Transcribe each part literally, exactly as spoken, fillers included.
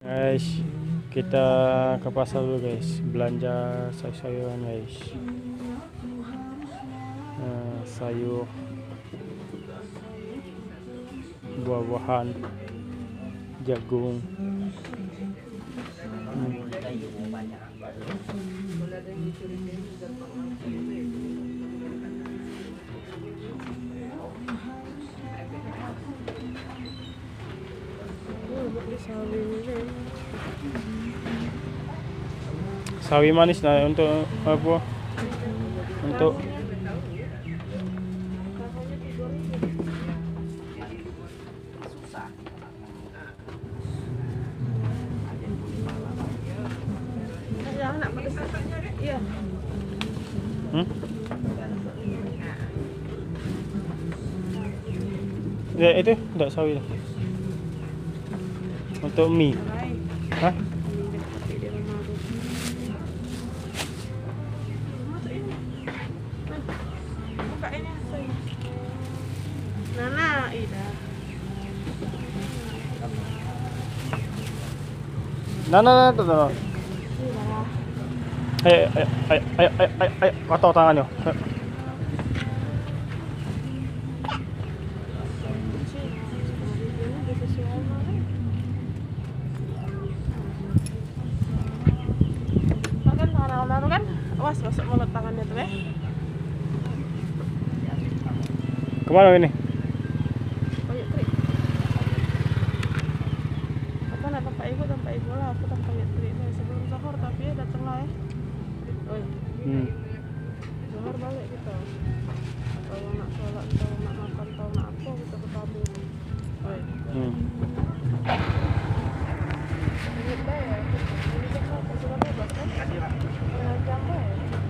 Guys, kita ke pasar dulu guys, belanja sayur-sayuran guys. Nah, sayur, buah-buahan, jagung. Hmm. Sawi manis nah untuk apa? Untuk hmm? Ya itu enggak sawi. Untuk mie. Hah? Nana, Ida. Nah, nah, nah, tuh, tuh. Ayo, ayo, ayo, ayo, ayo, ayo, ayo, atau tangannya. Kan tangan lalu kan, awas masuk mulut tangannya tuh ya. Kemana ini? Kayak trik. Apa nak tempat ibu tempat ibu lah, aku tempat kayak trik nih sebelum sahur tapi ya datang lah ya. Oi. Hmm. Sahur balik kita. Atau nak sholat, atau nak makan, atau nak apa kita ke tamu. Oi. Hmm. Ini dah ya. Ini kan pasukan bebas kan? Dengan jam ya.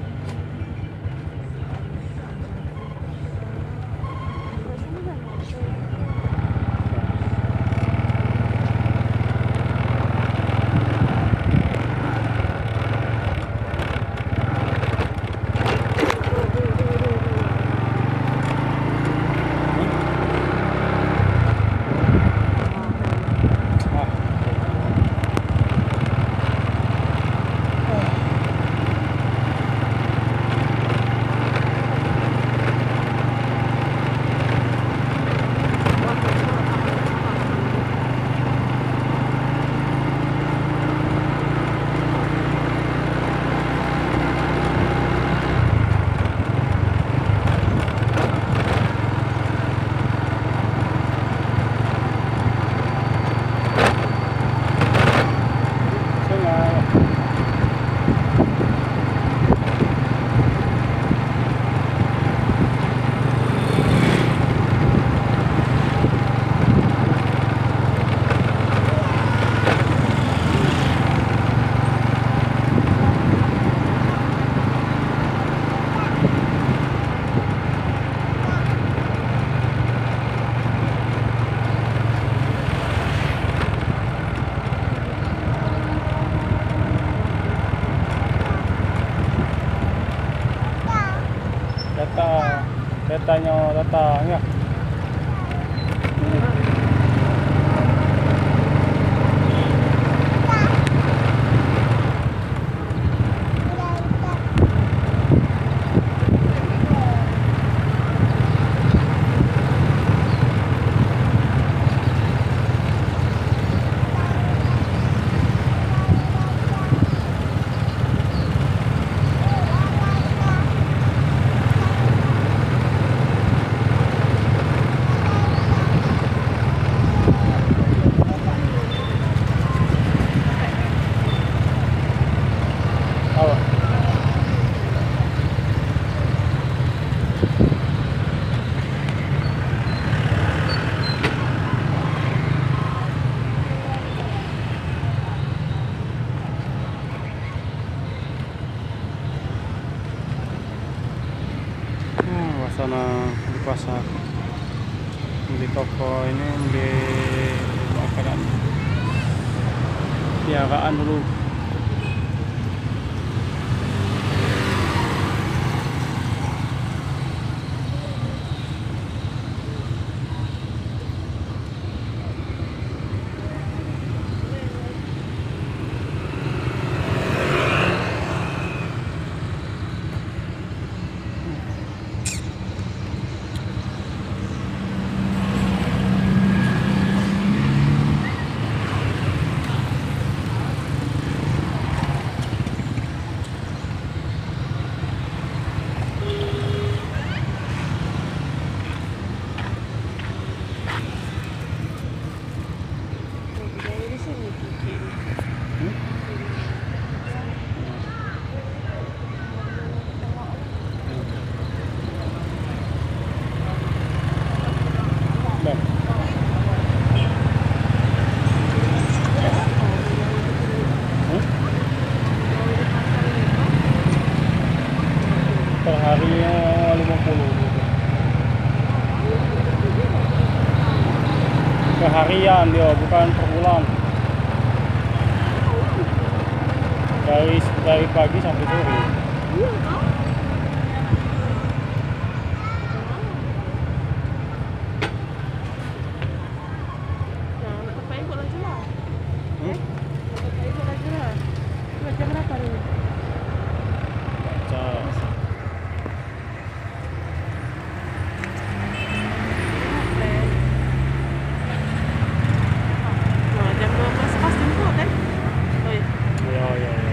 Datang, datanya datang ya. Sana di pasar, di toko ini di makanan piaraan dulu. harian dia, bukan per bulan. Dari dari pagi sampai sore. Iya kan? Nah, anak bapak ikut lagi lah. Hmm? Anak bapak ikut lagi lah. Udah jam berapa ini? Baca. Nah, jam dua belas pas jemput kan? Oh iya. Ya ya ya.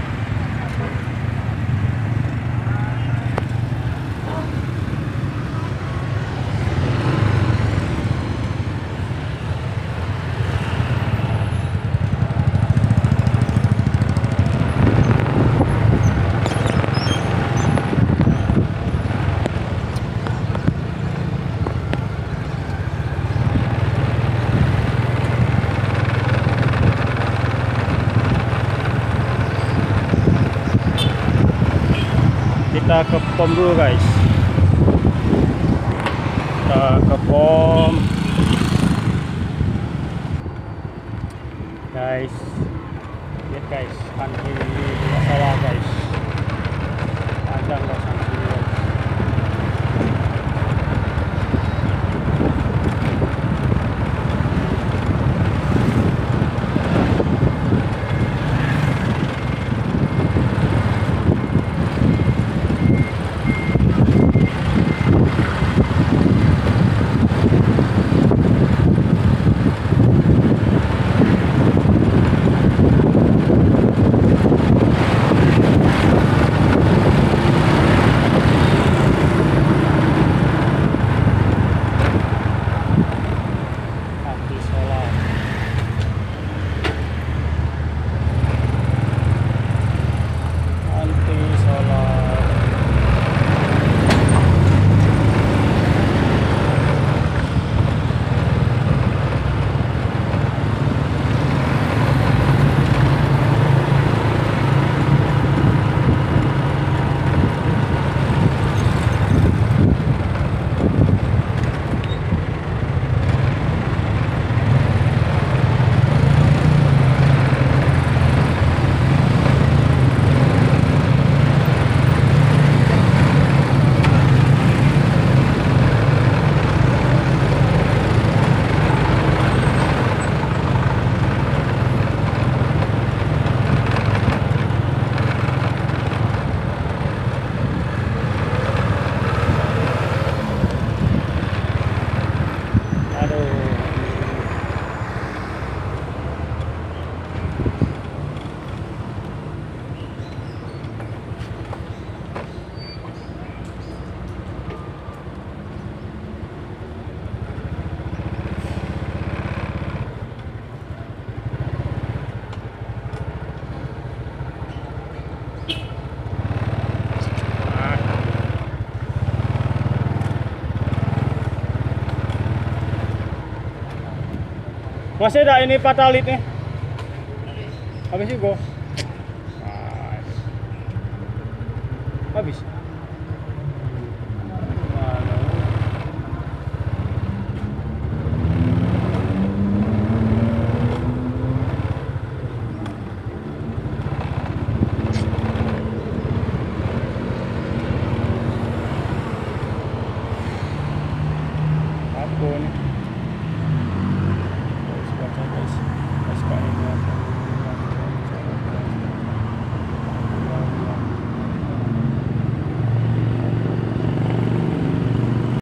Kita ke pom dulu guys. Kita ke pom guys. Lihat guys, antri masalah guys. Ada nggak antri guys? Anti solar. Anti solar. Aduh. Masih ada ini patalit nih. Habis juga. Habis.